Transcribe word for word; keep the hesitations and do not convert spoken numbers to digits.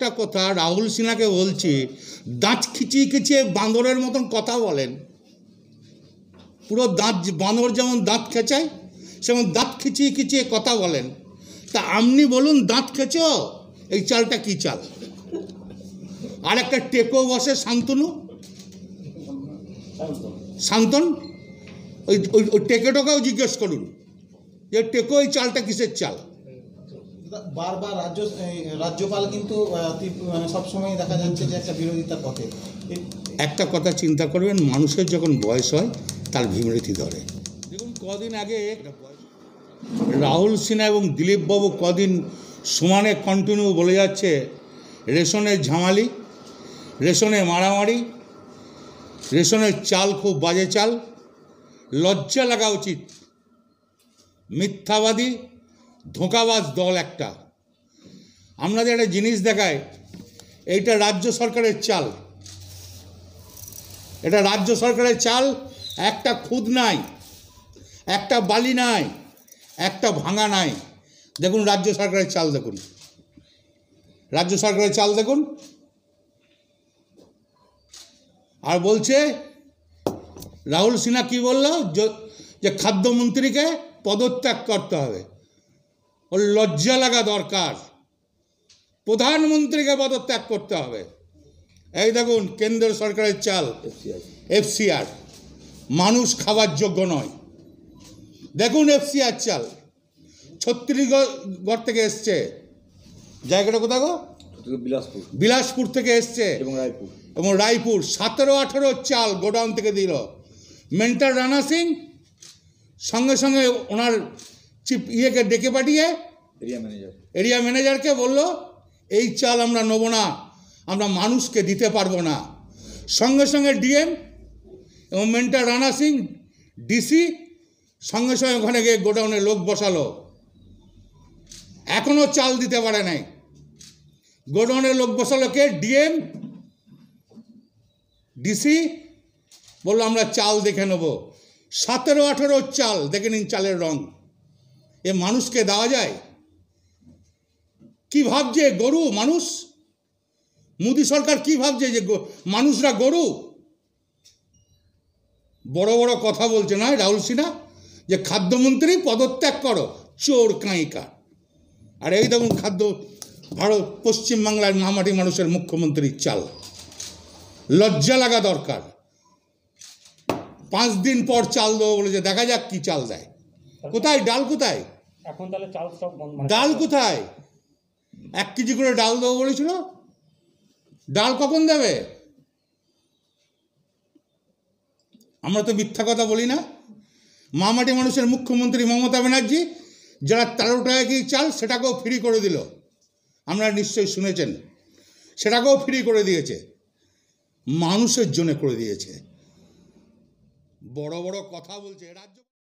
একটা কথা রাহুল সিনহাকে বলছি, দাঁত খিচিয়ে খিচিয়ে বাঁদরের মতন কথা বলেন, পুরো দাঁত বাঁদর যেমন দাঁত খেঁচায় সেমন দাঁত খিচিয়ে খিচিয়ে কথা বলেন। তা আপনি বলুন, দাঁত খেঁচো, এই চালটা কি চাল? আর একটা টেকো বসে শান্তনু, শান্তন, ওই ওই টেকেটোকেও জিজ্ঞেস করুন যে টেকো এই চালটা কিসের চাল। বারবার রাজ্য রাজ্যপাল কিন্তু মানে সবসময় দেখা যাচ্ছে যে একটা বিরোধিতার পথে। একটা কথা চিন্তা করবেন, মানুষের যখন বয়স হয় তার বিমৃতি ধরে। দেখুন, কদিন আগে রাহুল সিনহা এবং দিলীপ বাবু কদিন সমানে কন্টিনিউ বলে যাচ্ছে রেশনের ঝামালি, রেশনে মারামারি, রেশনের চাল খুব বাজে চাল। লজ্জা লাগা উচিত। মিথ্যাবাদী ধোঁকাবাজ দল একটা। আপনাদের একটা জিনিস দেখায়, এইটা রাজ্য সরকারের চাল, এটা রাজ্য সরকারের চাল। একটা খুদ নাই, একটা বালি নাই, একটা ভাঙা নাই। দেখুন রাজ্য সরকারের চাল, দেখুন রাজ্য সরকারের চাল দেখুন। আর বলছে রাহুল সিনহা কি বলল, যে খাদ্যমন্ত্রীকে পদত্যাগ করতে হবে। ওর লজ্জা লাগা দরকার। প্রধানমন্ত্রীকে পদত্যাগ করতে হবে। এই দেখুন কেন্দ্র সরকারের চাল, এফসিআর, মানুষ খাবার যোগ্য নয়। দেখুন এফসিআর চাল, ছত্তিশগড় থেকে এসছে। জায়গাটা কোথায় গো? বিলাসপুর। বিলাসপুর থেকে এসছে এবং রায়পুর এবং রায়পুর। সতেরো আঠেরো চাল গোডাউন থেকে দিল। মেন্টার রানা সিং সঙ্গে সঙ্গে ওনার চিফ ইয়েকে ডেকে পাঠিয়ে এরিয়া ম্যানেজার এরিয়া ম্যানেজারকে বলল, এই চাল আমরা নেবো না, আমরা মানুষকে দিতে পারবো না। সঙ্গে সঙ্গে ডিএম এবং মেন্টার রানা সিং ডিসি সঙ্গে সঙ্গে ওখানে গিয়ে গোডাউনে লোক বসালো। এখনও চাল দিতে পারে নাই। গোডাউনে লোক বসালো কে? ডিএম, ডিসি বললো আমরা চাল দেখে নেব। সতেরো আঠেরো চাল দেখে নিন, চালের রং। এ মানুষকে দেওয়া যায়? কি ভাবছে গরু মানুষ? মোদী সরকার কি ভাবছে যে মানুষরা গরু? বড় বড় কথা বলছে না রাহুল সিনহা, যে খাদ্যমন্ত্রী পদত্যাগ করো, চোর কাঁইকা। আর এই দেখুন খাদ্য ভারত পশ্চিমবাংলার মামাটি মানুষের মুখ্যমন্ত্রীর চাল। লজ্জা লাগা দরকার। পাঁচ দিন পর চাল দেবো বলেছে, দেখা যাক কি চাল দেয়। কোথায় ডাল? কোথায় এখন তাহলে চাল সব ডাল? কোথায় এক কেজি করে ডাল দেবো বলেছিল? ডাল কখন দেবে? আমরা তো মিথ্যা কথা বলি না। মামাটি মানুষের মুখ্যমন্ত্রী মমতা ব্যানার্জি যারা তেরো টাকা কেজি চাল সেটাকেও ফ্রি করে দিল, আপনারা নিশ্চয়ই শুনেছেন। সেটাকেও ফ্রি করে দিয়েছে, মানুষের জন্য করে দিয়েছে। বড় বড় কথা বলছে রাজ্য